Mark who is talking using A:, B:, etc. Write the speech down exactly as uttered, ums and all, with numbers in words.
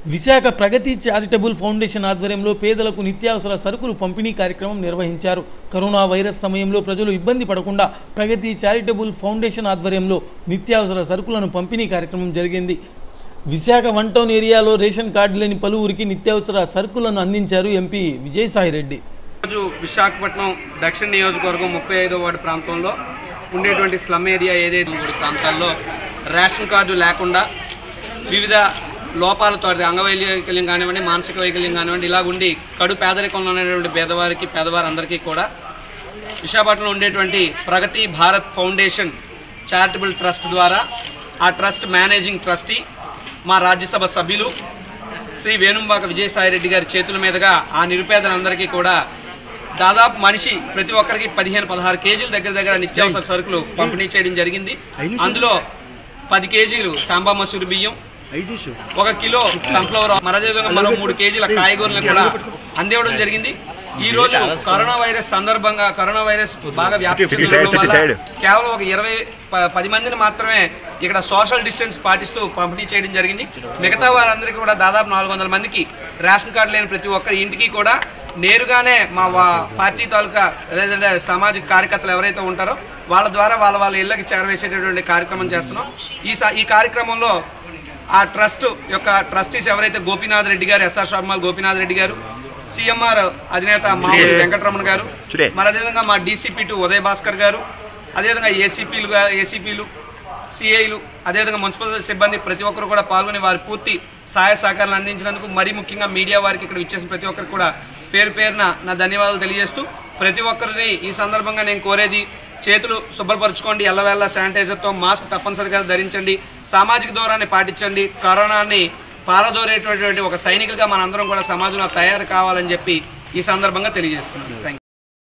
A: విశాఖ ప్రగతి charitable foundation ఆధ్వర్యంలో పేదలకు నిత్యావసర సరుకులు పంపిణీ కార్యక్రమం నిర్వహించారు. కరోనా వైరస్ సమయంలో ప్రజలు ఇబ్బంది పడకుండా ప్రగతి చారిటబుల్ ఫౌండేషన్ ఆధ్వర్యంలో నిత్యావసర సరుకులను పంపిణీ కార్యక్రమం జరిగింది. విశాఖ వన్ టౌన్ ఏరియాలో రేషన్ కార్డు లేని పలువురికి నిత్యావసర సరుకులను అందించారు ఎంపీ విజయసాయిరెడ్డి.
B: రోజు విశాఖపట్నం దక్షిణ నియోజకవర్గం ముప్పై ఐదో వార్డు ప్రాంతంలో ఉండేటువంటి స్లమ్ ఏరియా ఏదైతే ప్రాంతాల్లో రేషన్ కార్డు లేకుండా వివిధ లోపాలతో అంగవైకల్యం కానివ్వండి, మానసిక వైకల్యం కానివ్వండి, ఇలా ఉండి కడు పేదరికంలో ఉన్నటువంటి పేదవారికి పేదవారందరికీ కూడా విశాఖపట్నంలో ఉండేటువంటి Pragati Bharat foundation charitable trust ద్వారా ఆ ట్రస్ట్ మేనేజింగ్ ట్రస్టీ మా రాజ్యసభ సభ్యులు శ్రీ వేణుంబాక విజయసాయిరెడ్డి గారి చేతుల మీదుగా ఆ నిరుపేదలందరికీ కూడా దాదాపు మనిషి ప్రతి ఒక్కరికి పదిహేను పదహారు కేజీల దగ్గర దగ్గర నిత్యావసర సరుకులు పంపిణీ చేయడం జరిగింది. అందులో పది కేజీలు సాంబా మసూరి బియ్యం, ఒక కిలో సన్ఫ్లవర్, మరదేవిధంగా మరో మూడు కేజీల కాయగూరలు కూడా అందివ్వడం జరిగింది. ఈ రోజు కరోనా వైరస్ సందర్భంగా కరోనా వైరస్ బాగా వ్యాప్తి చెందడం వల్ల కేవలం ఒక ఇరవై పది మందిని మాత్రమే ఇక్కడ సోషల్ డిస్టెన్స్ పాటిస్తూ పంపిణీ చేయడం జరిగింది. మిగతా వారందరికీ కూడా దాదాపు నాలుగు వందల మందికి రేషన్ కార్డు లేని ప్రతి ఒక్కరి ఇంటికి కూడా నేరుగానే మా పార్టీ తాలూకా లేదంటే సామాజిక కార్యకర్తలు ఎవరైతే ఉంటారో వాళ్ళ ద్వారా వాళ్ళ వాళ్ళ ఇళ్ళకి చేరవేసేటటువంటి కార్యక్రమం చేస్తున్నాం. ఈ ఈ కార్యక్రమంలో ఆ ట్రస్ట్ యొక్క ట్రస్టీస్ ఎవరైతే గోపీనాథ్ రెడ్డి గారు, ఎస్ఆర్ షాప్మాల్ గోపీనాథ్ రెడ్డి గారు, సిఎంఆర్ అధినేత మామూలు వెంకటరమణ గారు, మరి అదేవిధంగా మా డీసీపీ టు ఉదయ్ భాస్కర్ గారు, అదేవిధంగా ఏసీపీలు ఏసీపీలు సిఐలు, అదేవిధంగా మున్సిపల్ సిబ్బంది ప్రతి ఒక్కరు కూడా పాల్గొని వారి పూర్తి సహాయ సహకారాలు అందించినందుకు మరీ ముఖ్యంగా మీడియా వారికి ఇక్కడ ఇచ్చేసిన ప్రతి ఒక్కరికి కూడా పేరు పేరున నా ధన్యవాదాలు తెలియజేస్తూ ప్రతి ఒక్కరిని ఈ సందర్భంగా నేను కోరేది, చేతులు శుభ్రపరచుకోండి, ఎల్లవేళ శానిటైజర్తో మాస్క్ తప్పనిసరిగా ధరించండి, సామాజిక దూరాన్ని పాటించండి, కరోనాని పారదోరేటటువంటి ఒక సైనికులుగా మనందరం కూడా సమాజంలో తయారు కావాలని చెప్పి ఈ సందర్భంగా తెలియజేస్తున్నాను. Thank you.